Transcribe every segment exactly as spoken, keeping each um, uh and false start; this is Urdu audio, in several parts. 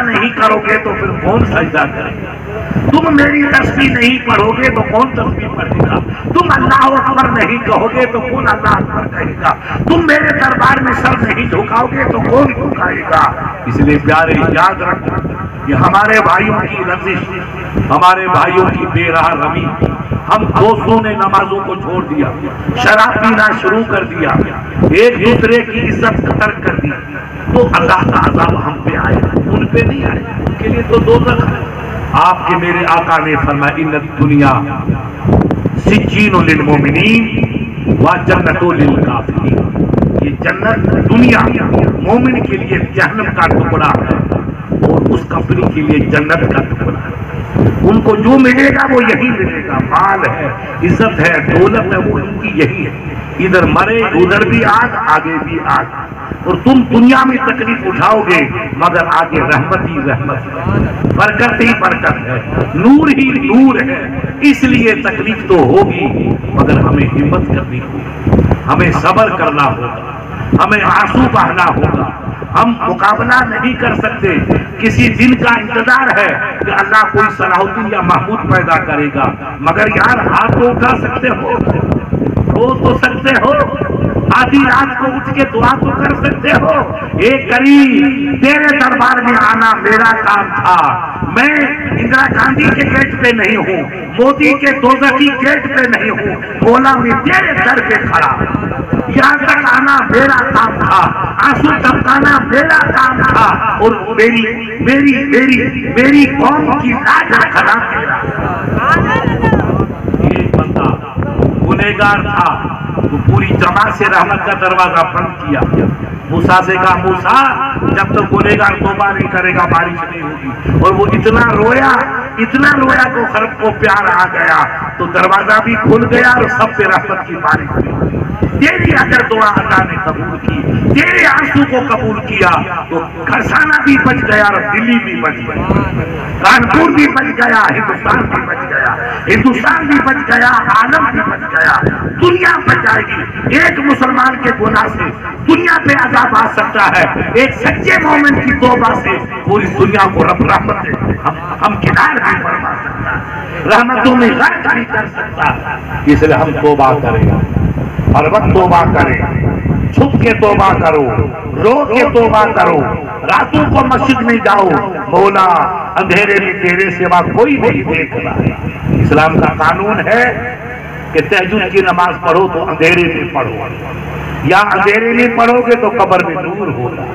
نہیں کرو گے تو پھر کون سجدہ کرے گا؟ تم میری تسبیح نہیں پڑھو گے تو کون تسبیح پڑھے گا؟ تم اللہ اکبر نہیں کہو گے تو کون اللہ اکبر کہے گا؟ تم میرے دربار میں سر نہیں جھکاؤ گے تو کون جھکائے گا؟ اس لیے پیارے یاد رکھو، یہ ہمارے بھائیوں کی رنجش، ہمارے بھائیوں کی بے راہ روی، ہم دوستوں نے نمازوں کو چھوڑ دیا، شراب پینا شروع کر دیا، ایک دوسرے کی عزت ترک کر دی، تو اللہ کا عذاب ہم پہ آئے، ان پہ نہیں آئے، ان کے لیے تو دوزخ ہے۔ آپ کے میرے آقا نے فرمایا ان الدنیا سجین للمومنین و جنت للکافرین، یہ جنت دنیا مومن کے لیے جہنم کا ٹکڑا ہے اور اس کافر کے لیے جنت کا ٹکڑا ہے۔ ان کو جو ملے گا وہ یہی ملے گا، مال ہے، عزت ہے، دولت ہے، وہ ان کی یہی ہے۔ ادھر مرے ادھر بھی آگ، آگے بھی آگ، اور تم دنیا میں تکلیف اٹھاؤ گے مگر آگے رحمت ہی رحمت ہے، برکت ہی برکت ہے، نور ہی نور ہے۔ اس لیے تکلیف تو ہوگی مگر ہمیں ہمت کرنی ہوگی، ہمیں صبر کرنا ہوگا، ہمیں آنسو بہانا ہوگا۔ ہم مقابلہ نہیں کر سکتے، کسی دن کا انتظار ہے کہ اللہ کوئی صلاح الدین یا محمود پیدا کرے گا، مگر یار ہاتھ تو اٹھا سکتے ہو، رو تو سکتے ہو، آدھی رات کو اٹھ کے دعا تو کر سکتے ہو۔ اے کریم تیرے دربار میں آنا میرا کام تھا، میں اندرا گاندھی کے گیٹ پہ نہیں ہوں، مودی کے دوزخی گیٹ پہ نہیں ہوں، مولا میں تیرے در پہ کھڑا، یہاں تک آنا میرا کام تھا، آنسو ٹپکانا میرا کام تھا، اور میری میری میری میری قوم کی لاج رکھنا میرا۔ یہ بندہ گنہگار تھا تو پوری جماعت سے رحمت کا دروازہ بند کیا۔ موسیٰ سے کہا موسیٰ جب تک گنہگار توبہ نہیں کرے گا بارش نہیں ہوگی، اور وہ اتنا رویا اتنا رویا تو خرب کو پیار آ گیا، تو دروازہ بھی کھل گیا اور سب پہ رحمت کی بارش ہوئی۔ تیری اگر دعا اللہ نے قبول کی، تیرے آنسو کو قبول کیا، تو کھرسانہ بھی بچ گیا اور دلی بھی بچ گیا، کانپور بھی بچ گیا، ہندوستان بھی بچ گیا، ہندوستان بھی بچ گیا، عالم بھی بچ گیا، دنیا بچ جائے گی۔ ایک مسلمان کے گناہ سے دنیا پہ عذاب آ سکتا ہے، ایک سچے مومن کی توبہ سے پوری دنیا کو رب رحمت ہم ہم کنار بھی فرما سکتا ہے، رحمتوں میں غرق نہیں کر سکتا۔ اس لیے ہم توبہ کریں، ہر وقت توبہ کریں، چھپ کے توبہ کرو، رو کے توبہ کرو، راتوں کو مسجد میں جاؤ، مولا اندھیرے میں تیرے سوا کوئی نہیں دیکھ رہا ہے۔ اسلام کا قانون ہے کہ تہجد کی نماز پڑھو تو اندھیرے میں پڑھو، یا اندھیرے میں پڑھو گے تو قبر میں نور ہوگا۔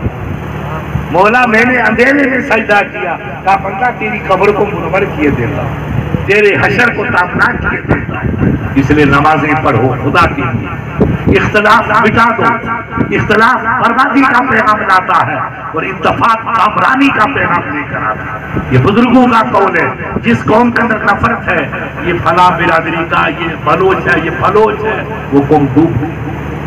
مولا میں نے اندھیرے میں سجدہ کیا، کہا بندہ تیری قبر کو منور کیے دیتا ہوں، تیرے حشر کو تابناک کیے دیتا ہوں۔ اس لیے نمازیں پڑھو خدا کے لیے، اختلاف مٹا دو، اختلاف بربادی کا پیغام لاتا ہے اور اتفاق کامرانی کا پیغام لے کر آتا ہے۔ یہ بزرگوں کا قول ہے، جس قوم کے اندر نفرت ہے، یہ فلاں برادری کا، یہ بلوچ ہے، یہ بلوچ ہے، وہ قوم ڈوب گئی۔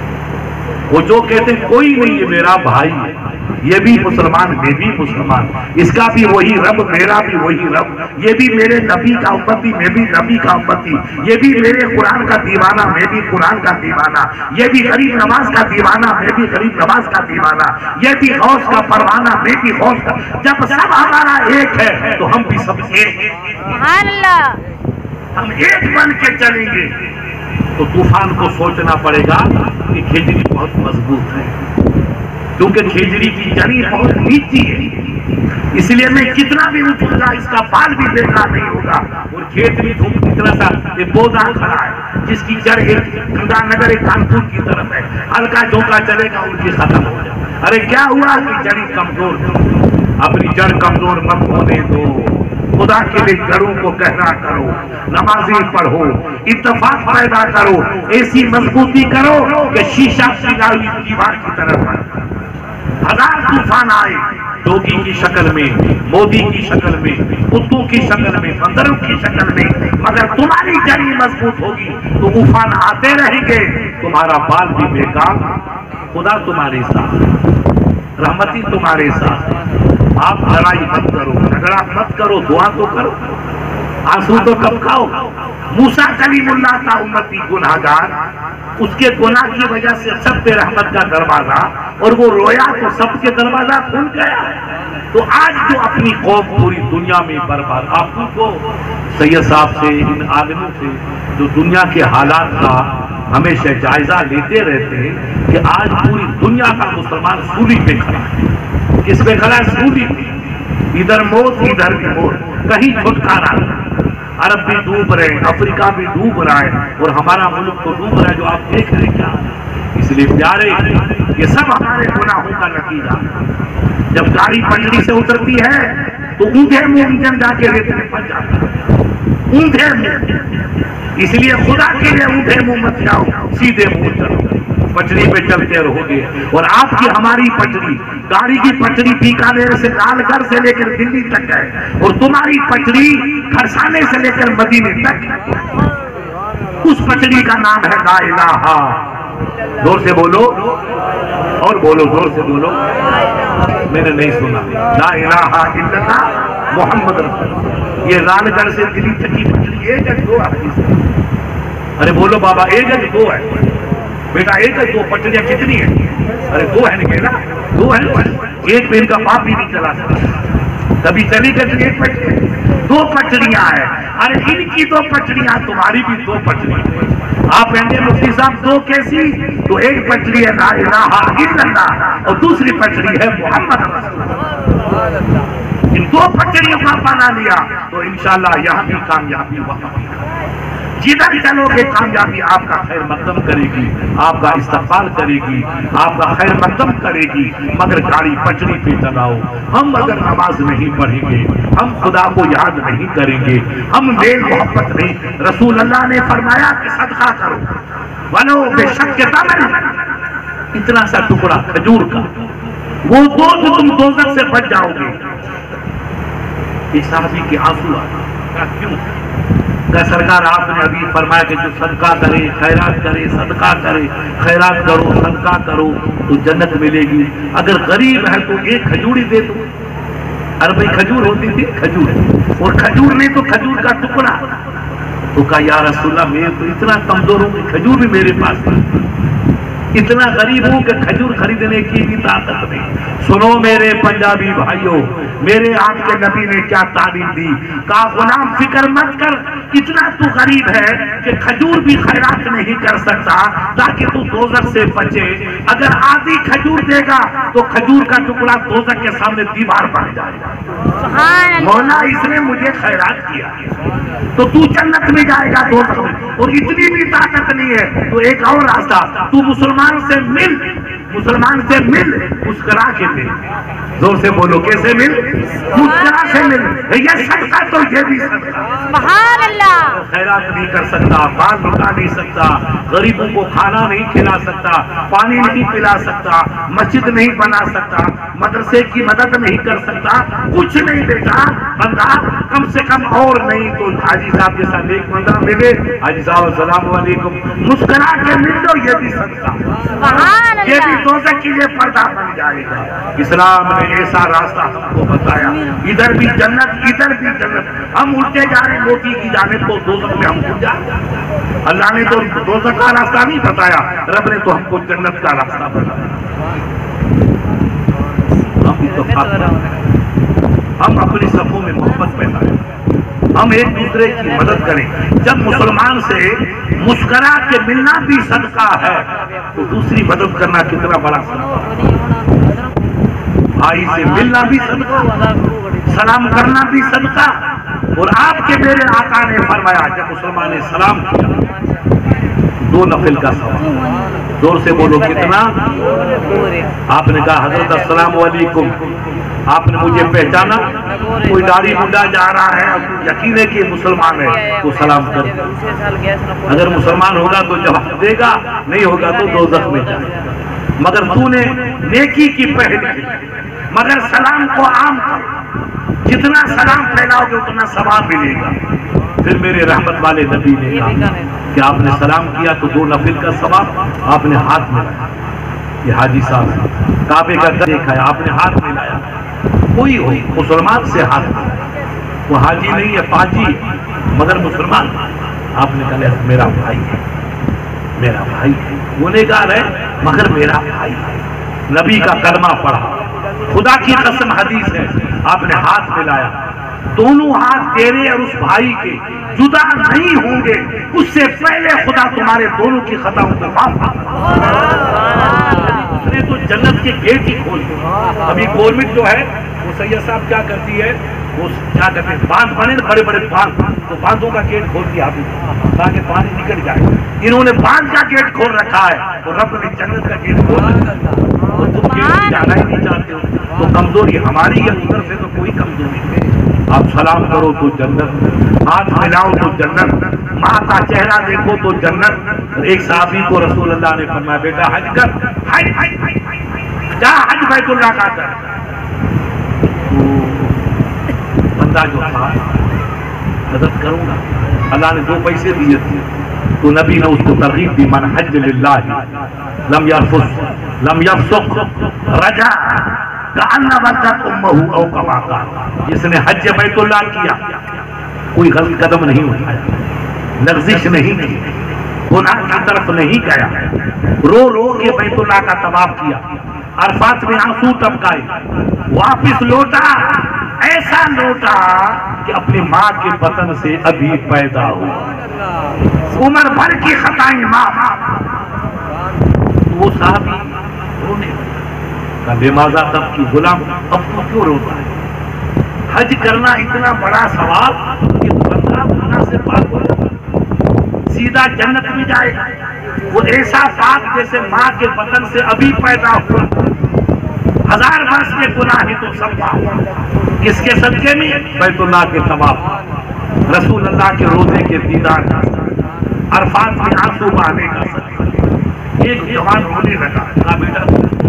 وہ جو کہتے ہیں کوئی نہیں یہ میرا بھائی ہے، یہ بھی مسلمان میں بھی مسلمان، اس کا بھی وہی رب میرا بھی وہی رب، یہ بھی میرے نبی کا امتی میں بھی نبی کا امتی، یہ بھی میرے قرآن کا دیوانہ میں بھی قرآن کا دیوانہ، یہ بھی غریب نواز کا دیوانہ میں بھی غریب نواز کا دیوانہ، یہ بھی غوث کا پروانہ میں بھی غوث کا۔ جب سب ہمارا ایک ہے تو ہم بھی سب ایک ہیں، سبحان اللہ، ہم ایک بن کے چلیں گے۔ تو طوفان کو سوچنا پڑے گا کہ کھجڑی بہت مضبوط ہے، کیونکہ کھجڑی کی جڑی بہت نیچی ہے، اس لیے میں کتنا بھی اٹھوں گا اس کا پال بھی بیکار نہیں ہوگا۔ اور کھیت بھی دھوپ اتنا سا ایک پودا کھڑا ہے جس کی جڑ ایک گنگا نگر ایک کانپور کی طرف ہے، ہلکا جھونکا چلے گا ان کی ختم ہو جائے۔ ارے کیا ہوا کہ جڑی کمزور تھی، اپنی جڑ کمزور مت ہونے دو، خدا کے لیے جڑوں کو گہرا کرو، نمازیں پڑھو، اتفاق پیدا کرو، ایسی مضبوطی کرو کہ شیشہ پگھلی دیوار کی طرف ہے۔ ہزار طوفان آئے، جوگی کی شکل میں، مودی کی شکل میں، کتوں کی شکل میں، بندروں کی شکل میں، مگر تمہاری جڑی مضبوط ہوگی تو طوفان آتے رہیں گے، تمہارا بال بھی بیکار، خدا تمہارے ساتھ، رحمتی تمہارے ساتھ۔ آپ لڑائی مت کرو، جھگڑا مت کرو، دعا تو کرو، آنسو تو کب کھاؤ۔ موسیٰ کلیم اللہ کا امتی گناہگار، اس کے گناہ کی وجہ سے سب پہ رحمت کا دروازہ، اور وہ رویا تو سب کے دروازہ کھل گیا۔ تو آج جو اپنی قوم پوری دنیا میں برباد، آپ کو سید صاحب سے، ان عالموں سے جو دنیا کے حالات کا ہمیشہ جائزہ لیتے رہتے ہیں کہ آج پوری دنیا کا مسلمان سولی پہ کھڑا ہے۔ کس پہ کھڑا ہے؟ سولی پہ، ادھر موت ادھر بھی موت، کہیں چھٹکارا نہیں۔ عرب بھی ڈوب رہے ہیں، افریقہ بھی ڈوب رہا ہے، اور ہمارا ملک تو ڈوب رہا ہے جو آپ دیکھ رہے ہیں کیا۔ اس لیے پیارے، یہ سب ہمارے گناہوں کا نتیجہ۔ جب گاڑی پٹری سے اترتی ہے تو اونٹے منہ انجن جا کے ریت میں پھنس جاتا ہے، اونٹے منہ۔ اس لیے خدا کے لیے اونٹے منہ مت جاؤ، سیدھے منہ چلو، پٹری پہ چلتے رہو گے۔ اور آپ کی ہماری پٹری، گاڑی کی پٹری بیکانیر سے لال گڑھ سے لے کر دلی تک ہے، اور تمہاری پٹری کھرسانے سے لے کر مدینے تک ہے۔ اس پٹری کا نام ہے لا الہ۔ زور سے بولو، اور بولو، زور سے بولو، میں نے نہیں سنا۔ لا الہ الا اللہ محمد رسول اللہ۔ یہ لال گڑھ سے دلی تک کی پٹری ایک ہے دو ہے؟ ارے بولو بابا، ایک ہے دو ہے؟ بیٹا ایک ہے دو؟ پٹریاں کتنی ہیں؟ ارے دو ہے نکلا، دو ہے۔ ایک پہ ان کا باپ بھی نہیں چلا سکتا، کبھی چلی گئی ایک پٹری، دو پٹریاں ہیں۔ ارے ان کی دو پٹریاں، تمہاری بھی دو پٹریاں۔ آپ کہیں گے مفتی صاحب دو کیسی؟ تو ایک پٹری ہے لا الہ الا اللہ، اور دوسری پٹری ہے محمد رسول اللہ۔ ان دو پٹریوں کا بنا لیا تو انشاءاللہ یہاں بھی کامیابی وہاں بھی۔ جدھر چلو گے کامیابی آپ کا خیر مقدم کرے گی، آپ کا استقبال کرے گی، آپ کا خیر مقدم کرے گی، مگر گاڑی پٹری پہ چلاؤ۔ ہم اگر نماز نہیں پڑھیں گے، ہم خدا کو یاد نہیں کریں گے، ہم میل محبت نہیں۔ رسول اللہ نے فرمایا کہ صدقہ کرو ولو بشق تمر، اتنا سا ٹکڑا کھجور کا، وہ دو تو تم دوزخ سے بچ جاؤ گے۔ ایک صحابی کے آنسو آئے، کیوں؟ کہ سرکار آپ نے ابھی فرمایا کہ جو صدقہ کرے، خیرات کرے، صدقہ کرے، خیرات کرو، صدقہ کرو تو جنت ملے گی۔ اگر غریب ہے تو ایک کھجوری دے دو۔ عربی کھجور ہوتی تھی، کھجور، اور کھجور نہیں تو کھجور کا ٹکڑا۔ تو کہا یا رسول اللہ میں تو اتنا کمزور ہوں کہ کھجور بھی میرے پاس نہیں، اتنا غریب ہوں کہ کھجور خریدنے کی بھی طاقت نہیں۔ سنو میرے پنجابی بھائیوں، میرے آپ کے نبی نے کیا تعلیم دی؟ کہا غلام فکر مت کر، اتنا تو غریب ہے کہ کھجور بھی خیرات نہیں کر سکتا تاکہ تو دوزخ سے بچے۔ اگر آدھی کھجور دے گا تو کھجور کا ٹکڑا دوزخ کے سامنے دیوار بن جائے گا۔ مولا اس نے مجھے خیرات کیا تو تو جنت میں جائے گا دوزخ میں، اور اتنی بھی طاقت نہیں ہے تو ایک اور راستہ، تو مسلمان سے مل، مسلمان سے مل، مسکرا کے مل۔ زور سے بولو، کیسے مل؟ مسکرا سے مل۔ یہ صدقہ تو یہ بھی صدقہ۔ سبحان اللہ۔ خیرات نہیں کر سکتا، بال رکا نہیں سکتا، غریبوں کو کھانا نہیں کھلا سکتا، پانی نہیں پلا سکتا، مسجد نہیں بنا سکتا، مدرسے کی مدد نہیں کر سکتا، کچھ نہیں بیٹا بندہ، کم سے کم اور نہیں تو حاجی صاحب جیسا نیک بندہ ملے، حاجی صاحب السلام علیکم، مسکرا کے مل لو، یہ بھی صدقہ، یہ بھی دوزخ کے لیے پردہ بن جائے گا۔ اسلام نے ایسا راستہ ہم کو بتایا، ادھر بھی جنت، ادھر بھی جنت، ہم اٹھتے جا رہے موتی کی جانب تو دوزخ میں ہم اٹھ جائیں۔ اللہ نے تو دوزخ کا راستہ نہیں بتایا، رب نے تو ہم کو جنت کا راستہ بتایا۔ ہم اتفاق، ہم اپنی صفوں میں محبت پیدا کریں، ہم ایک دوسرے کی مدد کریں۔ جب مسلمان سے مسکرا کے ملنا بھی صدقہ ہے تو دوسری مدد کرنا کتنا بڑا صدقہ۔ بھائی سے ملنا بھی صدقہ، سلام کرنا بھی صدقہ۔ اور آپ کے میرے آقا نے فرمایا جب مسلمان نے سلام کیا دو نفل کا ثواب۔ زور سے بولو کتنا؟ آپ نے کہا حضرت السلام علیکم، آپ نے مجھے پہچانا، کوئی داڑھی منڈا جا رہا ہے، یقین ہے کہ مسلمان ہے تو سلام کر، اگر مسلمان ہوگا تو جواب دے گا، نہیں ہوگا تو دوزخ میں جائے گا۔ مگر تو نے نیکی کی پہل کی، مگر سلام کو عام کرو، جتنا سلام پھیلاؤ گے اتنا ثواب ملے گا۔ پھر میرے رحمت والے نبی نے کہا کہ آپ نے سلام کیا تو دو نفل کا ثواب، آپ نے ہاتھ ملایا۔ یہ حاجی صاحب کعبے کا دیکھا ہے، آپ نے ہاتھ ملایا، کوئی ہو مسلمان سے ہاتھ ملایا، وہ حاجی نہیں ہے پاجی مگر مسلمان، آپ نے کہا میرا بھائی ہے، میرا بھائی ہے، گنہگار ہے مگر میرا بھائی ہے۔ نبی کا کلمہ پڑھا، خدا کی قسم حدیث ہے، آپ نے ہاتھ ملایا، دونوں ہاتھ تیرے اور اس بھائی کے جدا نہیں ہوں گے اس سے پہلے خدا تمہارے دونوں کی خطاؤں کو معاف اس نے تو جنت کے گیٹ ہی کھول دیے۔ ابھی گورنمنٹ جو ہے وہ سید صاحب کیا کرتی ہے، وہ کیا کرتے ہیں، باندھ بنے نا بڑے بڑے باندھ، تو باندھوں کا گیٹ کھول دیا ابھی تاکہ پانی نکل جائے۔ انہوں نے باندھ کا گیٹ کھول رکھا ہے تو رب نے جنت کا گیٹ کھول رکھا ہے، اور تم گیٹ جانا ہی نہیں چاہتے ہو تو کمزوری ہماری ہے، ادھر سے تو کوئی کمزوری نہیں۔ آپ سلام کرو تو جنت، ہاتھ ملاؤ تو جنت، ماں کا چہرہ دیکھو تو جنت۔ ایک صحابی کو رسول اللہ نے فرمایا بیٹا حج کر، حج جا حج بیت اللہ کا کر۔ بندہ جو تھا مدد کروں گا، اللہ نے دو پیسے دیے تھے تو نبی نے اس کو ترغیب دی، من حج للہ لم یرفث لم یفسق رجع کأن ودت امہ او کما قال، جس نے حج بیت اللہ کیا کوئی غلط قدم نہیں اٹھایا، لغزش نہیں کی، گناہ کی طرف نہیں گیا، رو رو کے بیت اللہ کا طواف کیا، عرفات میں آنسو ٹپکائے، واپس لوٹا ایسا لوٹا کہ اپنی ماں کے بطن سے ابھی پیدا ہوا، عمر بھر کی خطائیں معاف۔ وہ صحابی رونے کا بے مازہ تب کی غلام اب تو کیوں روتا ہے؟ حج کرنا اتنا بڑا ثواب کہ بندہ گناہ سے پاک ہو جائے، سیدھا جنت میں جائے گا، وہ ایسا پاک جیسے ماں کے بطن سے ابھی پیدا ہوا، ہزار برس کے گناہ ہی تو سب معاف، کس کے صدقے میں؟ بیت اللہ کے طواف، رسول اللہ کے روزے کے دیدار کا، عرفات میں آنسو بہانے کا صدقہ۔ ایک جوان رونے لگا، کہا بیٹا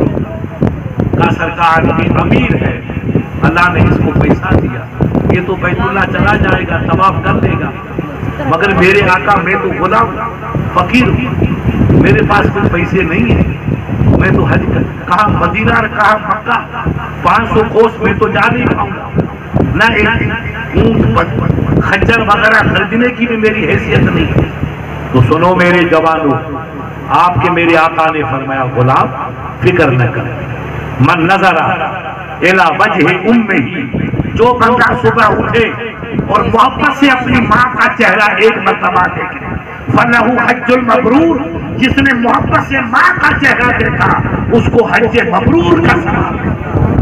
کا سرکار امیر ہے، اللہ نے اس کو پیسہ دیا، یہ تو بیت اللہ چلا جائے گا، طواف کر لے گا، مگر میرے آقا میں تو غلام فقیر ہوں، میرے پاس کوئی پیسے نہیں ہیں، میں تو حج کر کہاں مدینہ کہاں مکہ، پانچ سو کوس میں تو جا نہیں پاؤں گا، نہ ایک اونٹ خچر وغیرہ خریدنے کی بھی میری حیثیت نہیں ہے۔ تو سنو میرے جوانوں، آپ کے میرے آقا نے فرمایا غلام فکر نہ کر، من نظر الی وجہ امہ، جو بندہ صبح اٹھے اور محبت سے اپنی ماں کا چہرہ ایک مرتبہ دیکھے، فلہ حج المبرور، جس نے محبت سے ماں کا چہرہ دیکھا اس کو حج مبرور کا ثواب ہے۔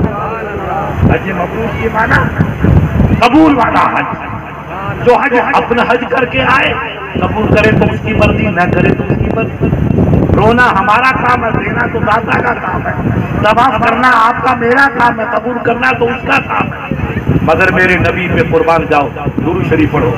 حج مبرور کی معنی قبول والا حج، جو حج اپنا حج کر کے آئے قبول کرے تو اس کی مرضی، نہ کرے تو اس کی مرضی۔ رونا ہمارا کام ہے، دینا تو داتا کا کام ہے، طواف کرنا آپ کا میرا کام ہے، قبول کرنا تو اس کا کام ہے، مگر میرے نبی پہ قربان جاؤ، درود شریف پڑھو۔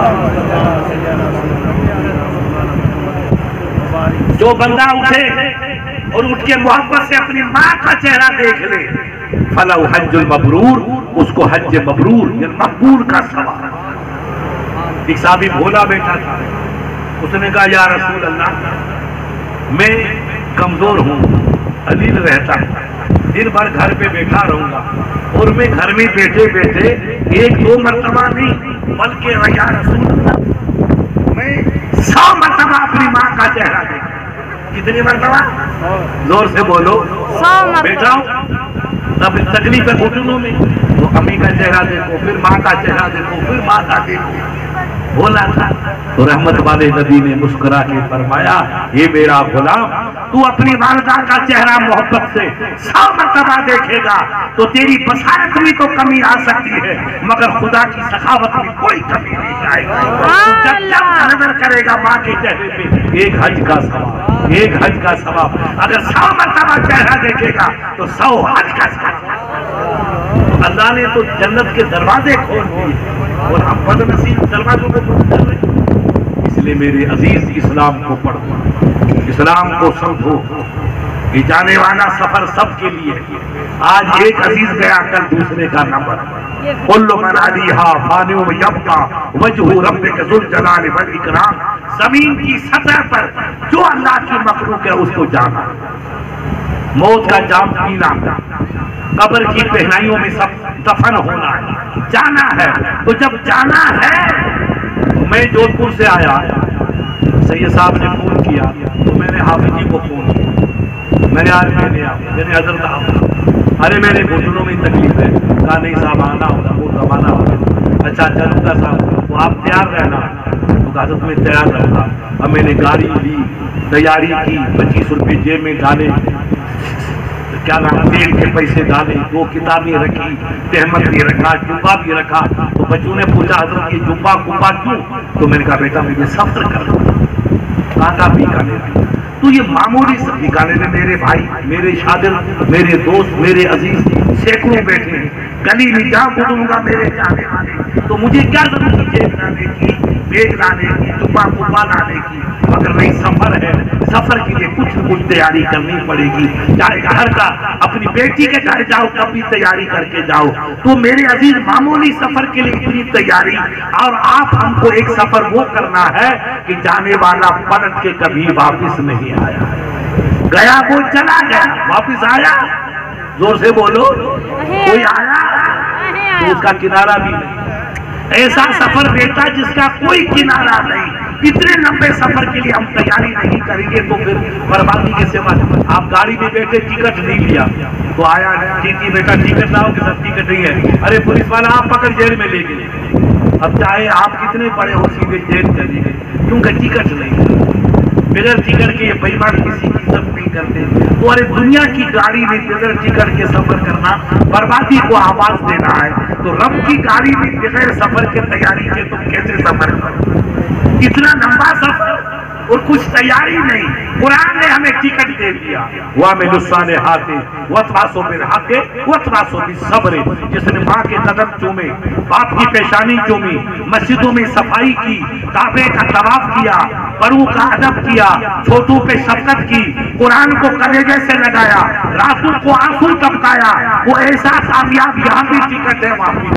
جو بندہ اٹھے اور اٹھ کے محبت سے اپنی ماں کا چہرہ دیکھ لے، فلہ حج المبرور، اس کو حج مبرور یعنی مقبول کا ثواب۔ ایک صحابی بھولا بیٹھا تھا، اس نے کہا یا رسول اللہ میں کمزور ہوں، علیل رہتا ہوں، دن بھر گھر پہ بیٹھا رہوں گا، اور میں گھر میں بیٹھے بیٹھے ایک دو مرتبہ نہیں بلکہ یا رسول اللہ میں سو مرتبہ اپنی ماں کا چہرہ دیکھا۔ کتنی مرتبہ؟ زور سے بولو۔ بیٹھا ہوں تب تکلیف ہے گھٹنوں میں، تو امی کا چہرہ دیکھو، پھر ماں کا چہرہ دیکھو، پھر ماں کا دیکھو، بولا تھا تو رحمت والے نبی نے مسکرا کے فرمایا یہ میرا غلام، تو اپنی والدہ کا چہرہ محبت سے سو مرتبہ دیکھے گا تو تیری بصارت میں تو کمی آ سکتی ہے مگر خدا کی سخاوت میں کوئی کمی نہیں آئے گا۔ جب جب نظر کرے گا ماں کے چہرے پہ ایک حج کا ثواب، ایک حج کا ثواب، اگر سو مرتبہ چہرہ دیکھے گا تو سو حج کا ثواب۔ اللہ نے تو جنت کے دروازے کھول دیے اور ہم بد نصیب دروازوں کو بند کر رہے ہیں۔ اس لیے میرے عزیز اسلام کو پڑھو، اسلام کو سمجھو، یہ جانے والا سفر سب کے لیے۔ آج ایک عزیز گیا کل دوسرے کا نمبر، کل من علیہا فان یبقی وجہ ربک ذو الجلال والاکرام۔ زمین کی سطح پر جو اللہ کی مخلوق ہے اس کو جانا، موت کا جام پینا، قبر کی پہنائیوں میں سب دفن ہونا ہے، جانا ہے۔ تو جب جانا ہے، میں جودھ پور سے آیا، سید صاحب نے فون کیا تو میں نے حافظ جی کو فون کیا، میں نے آج میں نے میں نے حضرت ارے میرے گھٹنوں میں تکلیف ہے. کہا نہیں صاحب آنا ہوگا, وہ زمانہ ہوگا. اچھا چلوں گا صاحب, تو آپ تیار رہنا. تو کہا حضرت میں تیار رہوں گا. اب میں نے گاڑی لی, تیاری کی, پچیس روپے جیب میں ڈالے, کیا نام تیل کے پیسے ڈالے, دو کتابیں رکھی, تہمت بھی رکھا, جبا بھی رکھا. تو بچوں نے پوچھا حضرت یہ جبا کبا کیوں؟ تو میں نے کہا بیٹا مجھے سفر کرنا. کہا تھا بیکانیر. تو یہ معمولی سب بیکانیر میں میرے بھائی, میرے شاگرد, میرے دوست, میرے عزیز سینکڑوں بیٹھے ہیں. گلی میں جہاں گزروں گا میرے جانے والے, تو مجھے کیا ضرورت ہے جیب لانے کی, بیگ لانے کی, جبا کبا لانے کی؟ مگر نہیں, سفر ہے, سفر کے لیے کچھ نہ کچھ تیاری کرنی پڑے گی. چاہے گھر کا اپنی بیٹی کے گھر جاؤ تب بھی تیاری کر کے جاؤ. تو میرے عزیز معمولی سفر کے لیے اتنی تیاری, اور آپ ہم کو ایک سفر وہ کرنا ہے کہ جانے والا پلٹ کے کبھی واپس نہیں آیا. گیا وہ چلا گیا, واپس آیا؟ زور سے بولو, کوئی آیا تو اس کا کنارہ بھی نہیں. ایسا سفر بیٹا جس کا کوئی کنارہ نہیں. اتنے لمبے سفر کے لیے ہم تیاری نہیں کریں گے تو پھر بربادی کے سوا. آپ گاڑی میں بیٹھے, ٹکٹ نہیں لیا, تو آیا ٹی بیٹا ٹکٹ لاؤ کہ سب ٹکٹ نہیں ہے. ارے پولیس والا آپ پکڑ جیل میں لے گئے. اب چاہے آپ کتنے بڑے ہو سیدھے جیل چلے گئے, کیونکہ ٹکٹ نہیں. بغیر ٹکٹ کے یہ بے ایمان کسی کی عزت نہیں کرتے. تو ارے دنیا کی گاڑی میں بغیر ٹکٹ کے سفر کرنا بربادی کو آواز دینا ہے. تو رب کی گاڑی میں بغیر سفر کے تیاری کے تم کیسے سفر کرو؟ اتنا لمبا سفر اور کچھ تیاری نہیں. قرآن نے ہمیں ٹکٹ دے دیا. وَعَمِلُوا الصَّالِحَاتِ وَتَوَاصَوْا بِالْحَقِّ وَتَوَاصَوْا بِالصَّبْرِ. جس نے ماں کے قدم چومے, باپ کی پیشانی چومی, مسجدوں میں صفائی کی, کعبے کا طواف کیا, بڑوں کا ادب کیا, چھوٹوں پہ شفقت کی, قرآن کو کلیجے سے لگایا, راتوں کو آنسو ٹپکایا, وہ ایسا کامیاب. یہاں بھی ٹکٹ ہے, وہاں بھی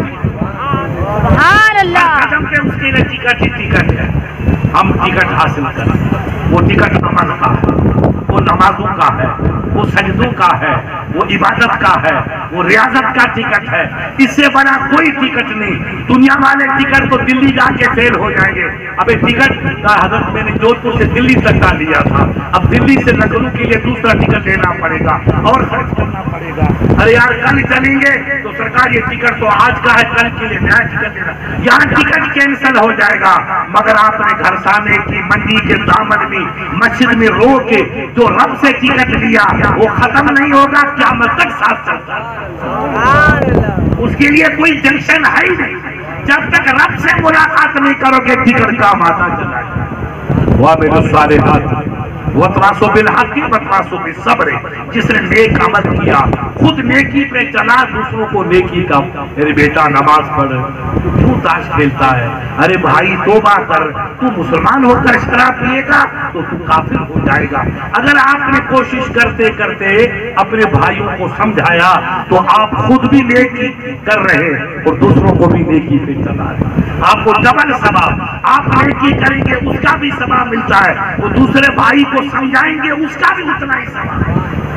سبحان اللہ. قدم پہ اس کے لیے ٹکٹ ہی ٹکٹ ہے. ہم ٹکٹ حاصل کریں. وہ ٹکٹ عمل کا ہے, وہ نمازوں کا ہے, وہ سجدوں کا ہے, وہ عبادت کا ہے, وہ ریاضت کا ٹکٹ ہے. اس سے بڑا کوئی ٹکٹ نہیں. دنیا والے ٹکٹ تو دلی جا کے فیل ہو جائیں گے. اب ایک ٹکٹ کا حضرت میں نے جودھ پور سے دلی تک کا لیا تھا, اب دلی سے لکھنؤ کے لیے دوسرا ٹکٹ لینا پڑے گا اور خرچ کرنا پڑے گا. ارے یار کل چلیں گے تو سرکار یہ ٹکٹ تو آج کا ہے, کل کے لیے نیا ٹکٹ لینا. یہاں ٹکٹ کینسل ہو جائے گا. مگر آپ نے گھرسانے کی منڈی کے دامن میں مسجد میں رو کے جو رب سے ٹکٹ لیا وہ ختم نہیں ہوگا, قیامت تک ساتھ چلتا ہے. اس کے لیے کوئی جنکشن ہے ہی نہیں. جب تک رب سے ملاقات نہیں کرو گے ٹکٹ کام آتا چلا ہے. وَعَمِلُوا الصَّالِحَاتِ وَتَوَاصَوْا بِالْحَقِّ وَتَوَاصَوْا بِالصَّبْرِ. جس نے نیک عمل کیا, خود نیکی پہ چلا, دوسروں کو نیکی کا. میرے بیٹا نماز پڑھ, تو کیوں تاش کھیلتا ہے؟ ارے بھائی توبہ کر. تو مسلمان ہو کر شراب پیے گا تو تو کافر ہو جائے گا. اگر آپ نے کوشش کرتے کرتے اپنے بھائیوں کو سمجھایا تو آپ خود بھی نیکی کر رہے اور دوسروں کو بھی نیکی پہ چلا رہے. آپ کو ڈبل ثواب. آپ نیکی کریں گے اس کا بھی ثواب ملتا ہے, وہ دوسرے بھائی کو سمجھائیں گے اس کا بھی اتنا ہی ثواب.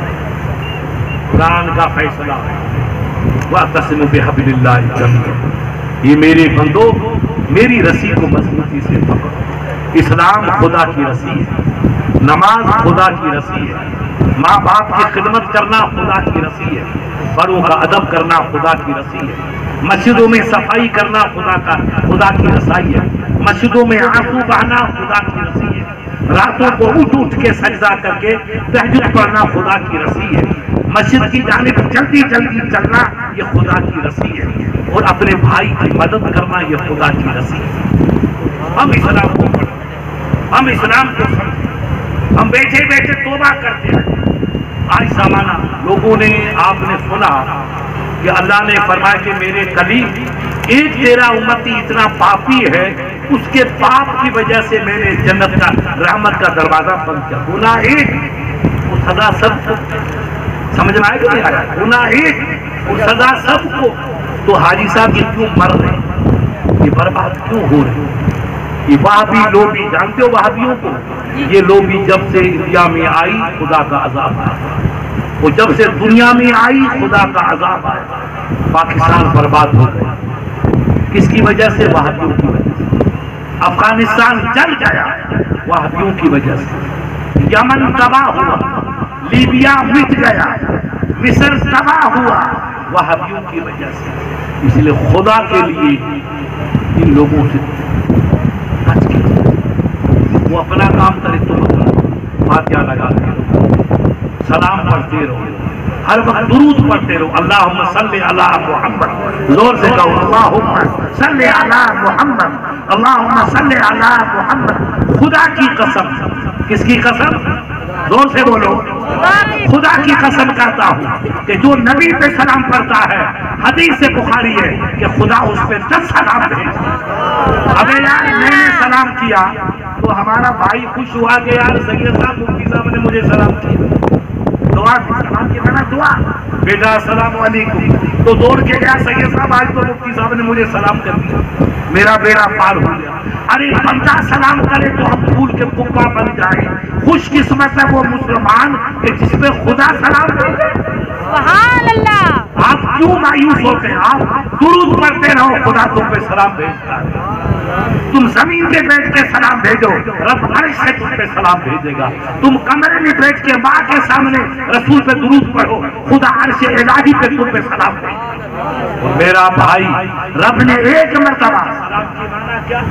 قرآن کا فیصلہ ہے, وَاعْتَصِمُوا بِحَبْلِ اللَّهِ جَمِيعًا. یہ میرے بندو میری رسی کو مضبوطی سے پکڑو. اسلام خدا کی رسی ہے, نماز خدا کی رسی ہے, ماں باپ کی خدمت کرنا خدا کی رسی ہے, بڑوں کا ادب کرنا خدا کی رسی ہے, مسجدوں میں صفائی کرنا خدا کا خدا کی رسائی ہے, مسجدوں میں آنسو بہنا خدا کی رسی ہے, راتوں کو اٹھ اٹھ کے سجدہ کر کے تہجد پڑھنا خدا کی رسی ہے, مسجد کی جانب جلدی جلدی چلنا یہ خدا کی رسی ہے, اور اپنے بھائی کی مدد کرنا یہ خدا کی رسی ہے. ہم اسلام کو پڑھیں, ہم اسلام کو سمجھیں, ہم بیٹھے بیٹھے توبہ کرتے ہیں. آج زمانہ لوگوں نے, آپ نے سنا کہ اللہ نے فرمایا کہ میرے قریب ایک تیرا امتی اتنا پاپی ہے, اس کے پاپ کی وجہ سے میں نے جنت کا رحمت کا دروازہ بند کیا. گناہ ایک, وہ سزا سب کو. سمجھ میں آئے کہ نہیں آیا؟ گناہ ایک, وہ سزا سب کو. تو حاجی صاحب یہ کیوں مر رہے, یہ برباد کیوں ہو رہے؟ یہ وہابی لوبی, جانتے ہو وہابیوں کو؟ یہ لوبی جب سے انڈیا میں آئی خدا کا عذاب آیا, وہ جب سے دنیا میں آئی خدا کا عذاب آیا. پاکستان برباد ہو گیا. کس کی وجہ سے؟ وہابیوں کی وجہ سے. افغانستان جل گیا وہابیوں کی وجہ سے. یمن تباہ ہوا, لیبیا مٹ گیا, مصر تباہ ہوا وہابیوں کی وجہ سے. اس لیے خدا کے لیے ان لوگوں سے بچ کے وہ اپنا کام کرے تم اپنا فاتحہ لگاتے رہو، سلام پڑھتے رہو، ہر وقت درود پڑھتے رہو. اللہم صلی علی محمد، زور سے کہو اللہم صلی علی محمد، اللہم صلی علی محمد. خدا کی قسم، کس کی قسم؟ زور سے بولو. خدا کی قسم کرتا ہوں کہ جو نبی پہ سلام پڑھتا ہے، حدیث سے بخاری ہے کہ خدا اس پہ دس سلام بھیجتا. ابے یار میں نے سلام کیا تو ہمارا بھائی خوش ہوا کہ یار سید صاحب مفتی صاحب نے مجھے سلام کیا. دعا سلام کی بنا دعا، بیٹا السلام علیکم، تو دوڑ کے گیا سید صاحب آج تو مفتی صاحب نے مجھے سلام کر دیا، میرا بیڑا پار ہو گیا. ارے بندہ سلام کرے تو ہم پھول کے قبہ بن جائیں. خوش قسمت ہے وہ مسلمان کہ جس پہ خدا سلام کرے. سبحان اللہ. آپ کیوں مایوس ہوتے ہیں؟ آپ درود پڑھتے رہو، خدا تم پہ سلام بھیجتا ہے. تم زمین پہ بیٹھ کے سلام بھیجو، رب عرش سے تم پہ سلام بھیجے گا. تم کمرے میں بیٹھ کے ماں کے سامنے رسول پہ درود پڑھو، خدا عرش الہی پہ تم پہ سلام بھیجے گا. اور میرا بھائی، رب نے ایک مرتبہ سلام کی معنی کیا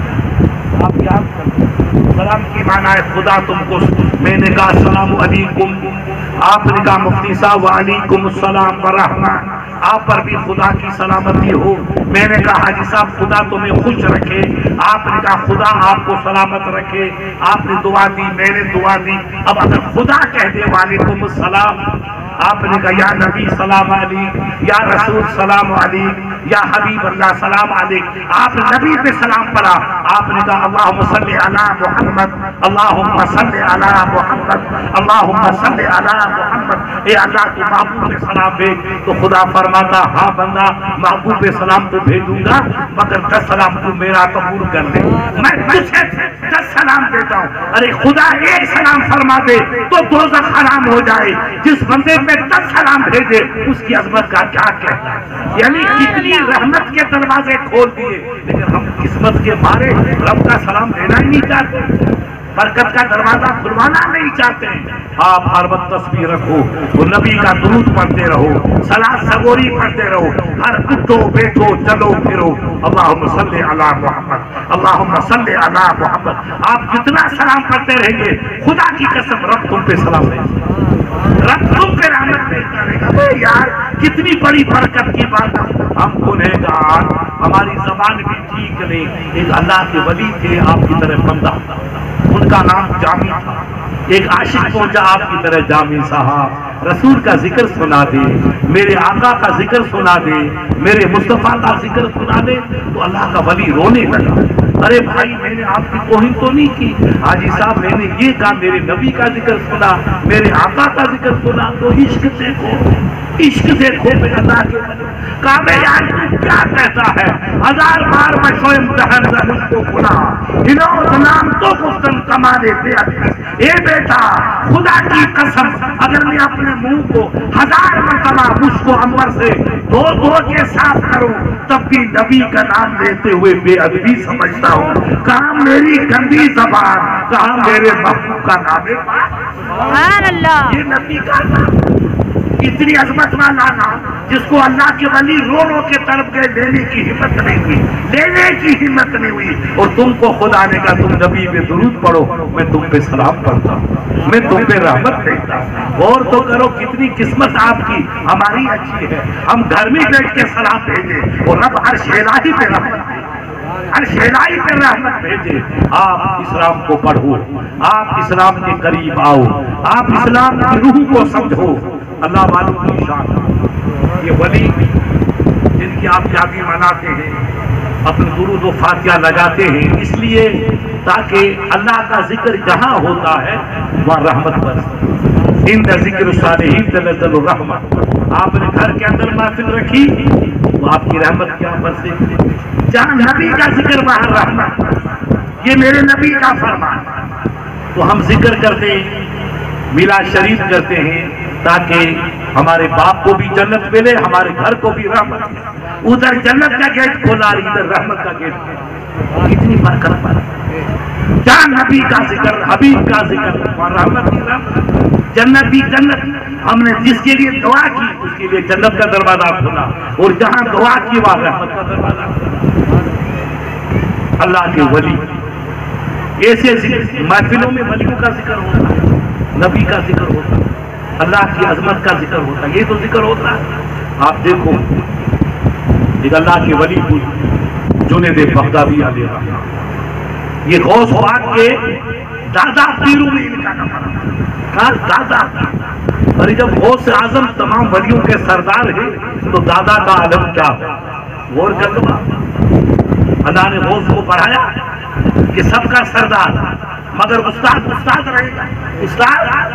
آپ یاد کریں. سلام کی معنی ہے خدا تم کو. میں نے کہا السلام علیکم، آپ نے کہا مفتی صاحب وعلیکم السلام ورحمہ، آپ پر بھی خدا کی سلامتی ہو. میں نے کہا حاجی صاحب خدا تمہیں خوش رکھے. آپ نے کہا خدا آپ کو سلامت رکھے. آپ نے دعا دی، میں نے دعا دی. اب اگر خدا کہہ دے وعلیکم السلام، آپ نے کہا یا نبی سلام علیک، یا رسول سلام علیک، یا حبیب اللہ سلام علیک. آپ نے نبی پہ سلام پڑھا. آپ نے کہا اللہم صلی علی محمد، اللہم صلی علی محمد، اللہم صلی علی محمد. اے اللہ تو محبوب پہ سلام بھیج. تو خدا فرماتا ہاں بندہ محبوب پہ سلام تو بھیجوں گا، مگر دس سلام تو میرا قبول کر لے. میں تجھے دس سلام دیتا ہوں. ارے خدا ایک سلام فرما دے تو دوزخ حرام ہو جائے. جس بندے پہ دس سلام بھیجے اس کی عظمت کا کیا کہنا ہے. یعنی کتنی رحمت کے دروازے کھول دیے، لیکن ہم قسمت کے مارے رب کا سلام دینا ہی نہیں چاہتے، برکت کا دروازہ کھلوانا نہیں چاہتے. آپ ہر وقت تسبیح رکھو، وہ نبی کا درود پڑھتے رہو، صلاۃ سگوری پڑھتے رہو، ہر اٹھو بیٹھو چلو پھرو اللہم صلی علی محمد، اللہم صلی علی محمد. آپ جتنا سلام پڑھتے رہیں گے خدا کی قسم رب تم پہ سلام دے گا، رب تم پہ رحمت بھیجتا رہے گا. یار کتنی بڑی برکت کی بات ہے. ہم گنہگار، ہماری زبان بھی ٹھیک نہیں. ایک اللہ کے ولی تھے آپ کی طرح بندہ، ان کا نام جامی تھا. ایک عاشق پہنچا آپ کی طرح جامی صاحب، رسول کا ذکر سنا دے، میرے آقا کا ذکر سنا دے، میرے مصطفیٰ کا ذکر سنا دے. تو اللہ کا ولی رونے لگا. ارے بھائی میں نے آپ کی توہین تو نہیں کی، حاجی صاحب میں نے یہ کہا میرے نبی کا ذکر سنا، میرے آقا کا ذکر سنا. تو عشق دیکھو، عشق دیکھو میں اللہ کے کعبے یار تو کیا کہتا ہے. ہزار بار میں شوئم دہن مجھ کو کھلا ہنوز نام تو گفتن کمالے بے عدیس. اے بیٹا خدا کی قسم اگر میں اپنے منہ کو ہزار مرتبہ مجھ کو انور سے دو دو کے صاف کروں تب بھی نبی کا نام لیتے ہوئے بے ادبی سمجھتا ہوں. کہاں میری گندی زبان، کہاں میرے محبوب کا نام ہے. سبحان اللہ. یہ نبی کا نام اتنی عظمت والا نام جس کو اللہ کے ولی رو رو کے طرف گئے، لینے کی ہمت نہیں ہوئی، لینے کی ہمت نہیں ہوئی. اور تم کو خدا نے کہا تم نبی پہ درود پڑھو، میں تم پہ سلام پڑھتا ہوں، میں تم پہ رحمت دیتا ہوں. اور تو کرو کتنی قسمت آپ کی، ہماری اچھی ہے. ہم گھر میں بیٹھ کے سلام بھیجیں اور رب عرش الہی پہ رحمت دے، عرش الہی پہ رحمت بھیجے. آپ اسلام کو پڑھو، آپ اسلام کے قریب آؤ، آپ اسلام کی روح کو سمجھو. اللہ والوں کی شان، یہ ولی جن کی آپ یادی مناتے ہیں، اپنے درود و فاتحہ لگاتے ہیں اس لیے تاکہ اللہ کا ذکر جہاں ہوتا ہے وہاں رحمت برسے. ان ذکر الصالحین تنزل الرحمت. آپ نے گھر کے اندر محفل رکھی تو آپ کی رحمت کیا برسے. جہاں نبی کا ذکر وہاں رحمت، یہ میرے نبی کا فرمان. تو ہم ذکر کرتے ہیں، میلاد شریف کرتے ہیں تاکہ ہمارے باپ کو بھی جنت ملے، ہمارے گھر کو بھی رحمت ملے. ادھر جنت کا گیٹ کھولا، ادھر رحمت کا گیٹ کھولا. کتنی برکت پر جہاں نبی کا ذکر، حبیب کا ذکر، وہاں رحمت کی رحمت، جنت بھی جنت. ہم نے جس کے لیے دعا کی اس کے لیے جنت کا دروازہ کھلا، اور جہاں دعا کی وہاں رحمت کا دروازہ کھلا۔ اللہ کے ولی ایسے محفلوں میں ولیوں کا ذکر ہوتا ہے، نبی کا ذکر ہوتا ہے، اللہ کی عظمت کا ذکر ہوتا ہے، یہ تو ذکر ہوتا ہے۔ آپ دیکھو ایک اللہ کے ولی کو جنید بغدادی علیہ الرحمہ، یہ غوث پاک کے دادا پیروں میں ان کا نام کہا دادا، اور جب غوث اعظم تمام ولیوں کے سردار ہے تو دادا کا عالم کیا ہے؟ غور کر لو، اللہ نے غوث کو پڑھایا کہ سب کا سردار، مگر استاد استاد رہے گا، استاد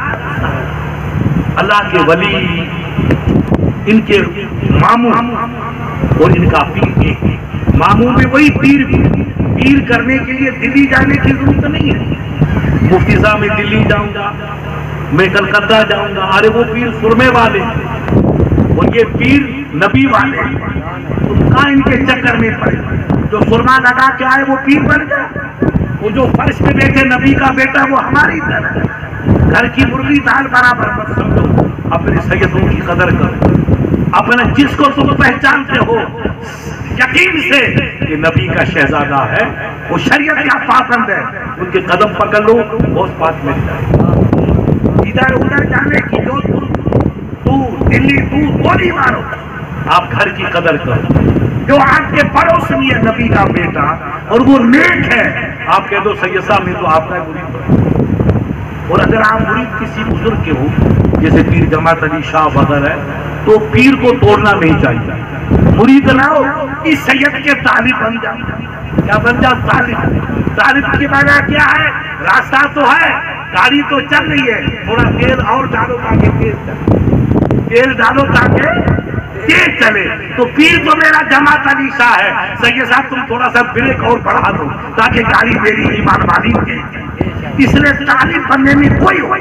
اللہ کے ولی، ان کے ماموں اور ان کا پیر، ماموں میں وہی پیر پیر کرنے کے لیے دلی جانے کی ضرورت نہیں ہے، مفتی صاحب میں دلی جاؤں گا، میں کلکتہ جاؤں گا، ارے وہ پیر سرمے والے اور یہ پیر نبی والے، تم کہاں ان کے چکر میں پڑے؟ جو سرما لگا کے آئے وہ پیر بن گیا، وہ جو فرش پہ بیٹھے نبی کا بیٹا وہ ہماری طرح، گھر کی مرغی دال برابر مت سمجھو، اپنے سیدوں کی قدر کرو، اپنا جس کو تم پہچانتے ہو یقین سے کہ نبی کا شہزادہ ہے، وہ شریعت کا پابند ہے، ان کے قدم پکڑ لو، بہت بات مل جائے۔ ادھر ادھر جانے کی جو تو دلی تو گولی مارو، آپ گھر کی قدر کرو، جو آپ کے پڑوس میں ہے نبی کا بیٹا اور وہ نیک ہے، آپ کہہ دو سید صاحب میں تو آپ کا مرید، اور اگر آپ مرید کسی بزرگ کے ہو جیسے پیر جماعت علی شاہ بدر ہے تو پیر کو توڑنا نہیں چاہیے، مرید نہ ہو اس سید کے طالب بن جاؤ، کیا بن جاؤ؟ طالب۔ طالب کی معنی کیا ہے؟ راستہ تو ہے، گاڑی تو چل رہی ہے، تھوڑا تیل اور ڈالو تاکہ تیز چلے، تیل ڈالو تاکہ تیز چلے۔ تو پیر تو میرا جماعت علی شاہ ہے، سید صاحب تم تھوڑا سا بریک اور بڑھا دو تاکہ گاڑی میری ایمان والی ہو جائے۔ اس لیے طالب بننے میں کوئی ہوئی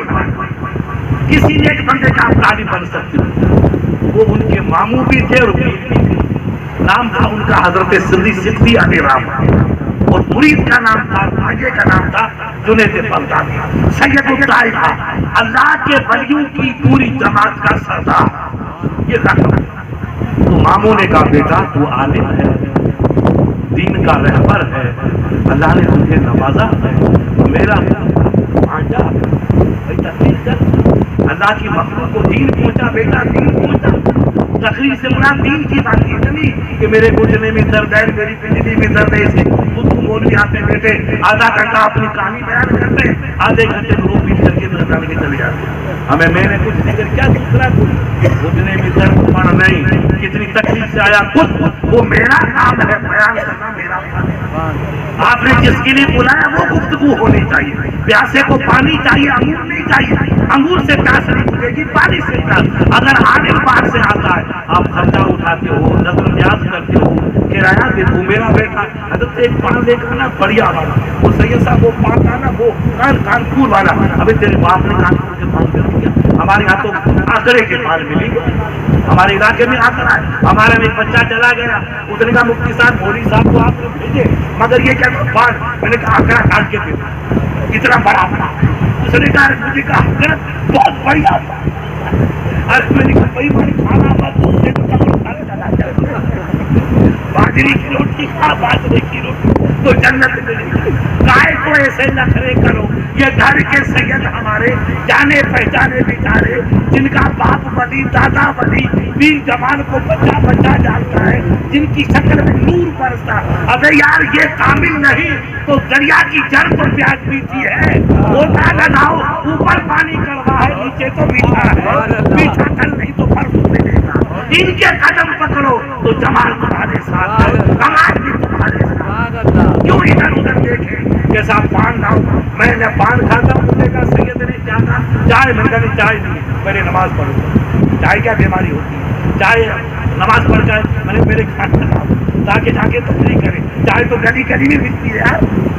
کسی نے ایک بندے کا آپ طالب بن سکتے ہو، وہ ان کے ماموں بھی تھے اور پیر بھی تھے، نام تھا ان کا حضرت سندھی سکھتی علی رحمہ، اور مرید کا نام تھا، بھاجے کا نام تھا جنید بغدادی، سید الطائفہ، اللہ کے ولیوں کی پوری جماعت کا سردار، یہ رقم۔ تو ماموں نے کہا بیٹا تو عالم ہے، دین کا رہبر ہے، اللہ نے تجھے نوازا ہے، میرا آجا تقریر کر، اللہ کی مخلوق کو دین پہنچا بیٹا، دین پہنچا۔ تقریر سے مراد دین کی بات یہ نہیں کہ میرے گھٹنے میں درد ہے، میری پنجلی میں درد ہے، اسے خود مولوی آتے بیٹے آدھا گھنٹہ اپنی کہانی بیان کرتے، آدھے گھنٹے میں رو پیٹ کر کے نکال کے چلے جاتے۔ ہمیں میں نے کچھ نہیں کر کیا دوسرا کچھ گھٹنے میں درد پڑ نہیں، کتنی تکلیف سے آیا خود، وہ میرا کام ہے بیان کرنا، میرا کام ہے۔ آپ نے جس کے لیے بلایا وہ گفتگو ہونی چاہیے، پیاسے کو پانی چاہیے، انگور نہیں چاہیے، انگور سے پیاس نہیں بجھے گی، پانی سے پیاس۔ اگر عالم باہر سے آتا ہے آپ خرچہ اٹھاتے ہو، نظر نیاز کرتے ہو، کرایہ دے دو، میرا بیٹا حضرت ایک پان لے کر نا بڑھیا والا، وہ سید صاحب وہ پان تھا نا وہ کان کان پھول والا، ابھی تیرے باپ نے کان پھول کے پان کر دیا، ہمارے یہاں تو آکڑے کے پان ملی، ہمارے علاقے میں آکڑا ہے، ہمارا ایک بچہ چلا گیا، اس نے کہا مفتی صاحب مولوی صاحب کو آپ نے بھیجے مگر یہ کیا پان، میں نے کہا آکڑا کاٹ کے دے اتنا بڑا تھا، اس نے کہا مجھے کہا آکڑا بہت بڑھیا تھا، اور میں نے کہا بھائی بڑی کھانا بات تو اسے تو کپڑ کھانے چلا جائے، باجری کی روٹی کھا، باجرے کی روٹی تو جنت ملے گی۔ گائے کو ایسے نخرے کرو، یہ گھر کے سید ہمارے جانے پہچانے بیچارے جن کا باپ ولی دادا ولی پیر جمال کو بچہ بچہ جانتا ہے، جن کی شکل میں نور برستا، ابے یار یہ کامل نہیں تو دریا کی جڑ پر پیاز پیتی ہے، ہوتا لگاؤ اوپر پانی کڑوا ہے نیچے تو میٹھا ہے، میٹھا کل نہیں تو پرسوں ملے گا، ان کے قدم پکڑو تو جمال تمہارے ساتھ ہے، کمال بھی تمہارے ساتھ، کیوں ادھر ادھر دیکھیں جیسا پان لاؤ، میں نے پان کھاتا ہوں، مجھے کہا سید نے کیا کہا چائے، میں نے کہا چائے نہیں، میں نے نماز پڑھوں، چائے کیا بیماری ہوتی ہے، چائے نماز پڑھ کر میں نے میرے کھانا لاؤ تاکہ جا کے تفریح کرے، چائے تو گلی گلی میں ملتی ہے یار،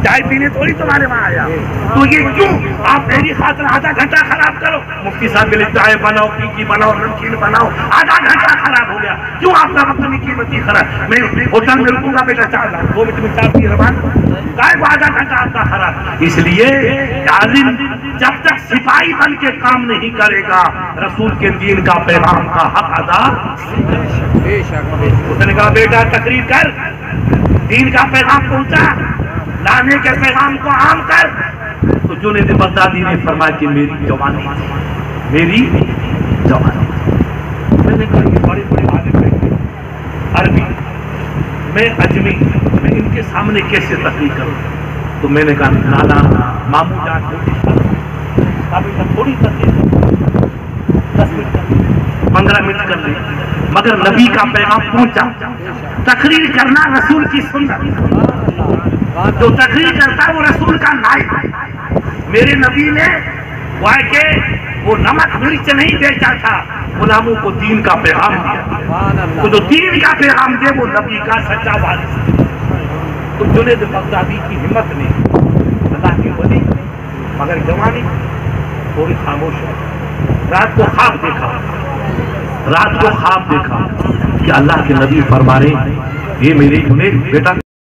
چائے پینے تھوڑی تمہارے وہاں آیا، تو یہ کیوں آپ میری خاطر آدھا گھنٹہ خراب کرو؟ مفتی صاحب کے لیے چائے بناؤ، کی بناؤ، نمکین بناؤ، آدھا گھنٹہ خراب ہو گیا، کیوں آپ کا وقت میں قیمتی خراب؟ میں ہوٹل میں رکوں گا بیٹا چار لاکھ دو منٹ میں چار کی روان گائے کو آدھا گھنٹہ آپ کا خراب۔ اس لیے عالم جب تک سپاہی بن کے کام نہیں کرے گا رسول کے دین کا پیغام کا حق ادا، اس نے کہا بیٹا تقریر کر، دین کا پیغام پہنچا، لانے کے پیغام کو عام کر۔ تو جنید بغدادی نے فرمایا کہ میری جوانی میری جوانی میں نے کہا یہ بڑے بڑے عالم بیٹھے عربی، میں اجمی، میں ان کے سامنے کیسے تقریر کروں؟ تو میں نے کہا نانا ماموں جان تھوڑی تقریر دس منٹ پندرہ منٹ کر لی، مگر نبی کا پیغام پہنچا۔ تقریر کرنا رسول کی سنت، جو تقریر کرتا وہ رسول کا نائب۔ میرے نبی نے کہ وہ نمک مرچ نہیں بیچا تھا، غلاموں کو دین کا پیغام دیا، تو جو دین کا پیغام دے وہ نبی کا سچا وارث۔ تو جنید بغدادی کی ہمت نے اللہ کی ولی مگر جوانی تھوڑی خاموش ہے۔ رات کو خواب دیکھا، رات کو خواب دیکھا کہ اللہ کے نبی فرما رہے یہ میرے جنید بیٹا